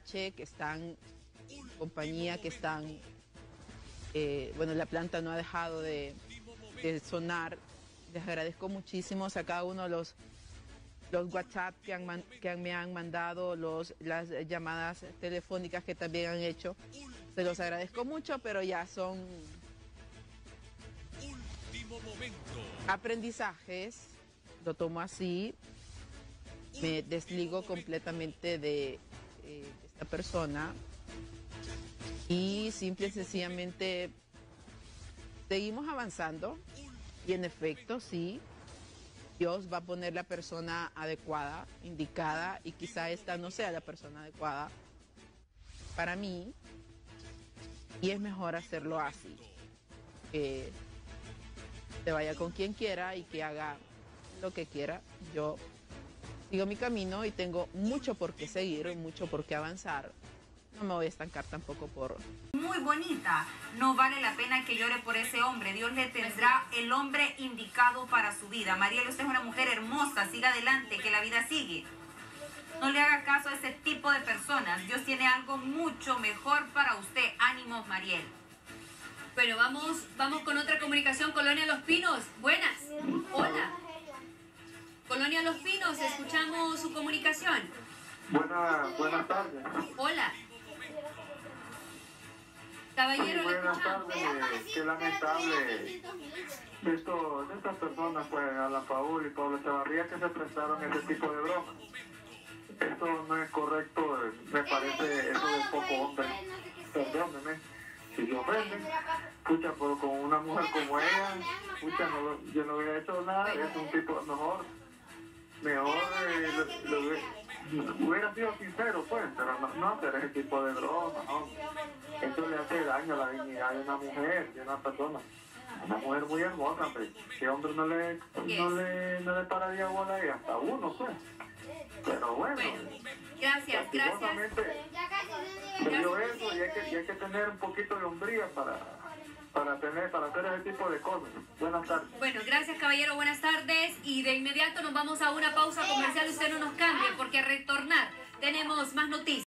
H, que están compañía, que están, bueno, la planta no ha dejado de sonar. Les agradezco muchísimo a cada uno de los WhatsApp que me han mandado, las llamadas telefónicas que también han hecho. Se los agradezco mucho, pero ya son aprendizajes. Lo tomo así. Me desligo completamente de esta persona. Y simple y sencillamente seguimos avanzando. Y en efecto, sí, Dios va a poner la persona adecuada, indicada, y quizá esta no sea la persona adecuada para mí. Y es mejor hacerlo así. Que se vaya con quien quiera y que haga lo que quiera. Yo sigo mi camino y tengo mucho por qué seguir, mucho por qué avanzar. No me voy a estancar tampoco por... Muy bonita, no vale la pena que llore por ese hombre. Dios le tendrá el hombre indicado para su vida. Mariel, usted es una mujer hermosa, siga adelante, que la vida sigue. No le haga caso a ese tipo de personas. Dios tiene algo mucho mejor para usted. Ánimos, Mariel. Bueno, vamos con otra comunicación. Colonia Los Pinos, buenas. Hola. Colonia Los Pinos, escuchamos su comunicación. Buenas tardes. Hola. Caballero, le Buenas escuchamos. tardes. Qué lamentable de estas personas, pues, a la Paul y Pablo Chavarría, que se prestaron ese tipo de bromas. Esto no es correcto, me parece eso de poco hombre. Perdóneme, si se ofenden, pucha, pero con una mujer como ella, pucha, yo no hubiera hecho nada, es un tipo mejor, hubiera sido sincero, pues, pero no hacer ese tipo de bromas, ¿no? Eso le hace daño a la dignidad de una mujer, de una persona. Una mujer muy hermosa, pues, que hombre no le pararía bola y hasta uno, pues. Pero bueno, gracias. Se dio eso y hay que tener un poquito de hombría para hacer ese tipo de cosas. Buenas tardes. Bueno, gracias, caballero, buenas tardes. Y de inmediato nos vamos a una pausa comercial. Usted no nos cambie, porque a retornar tenemos más noticias.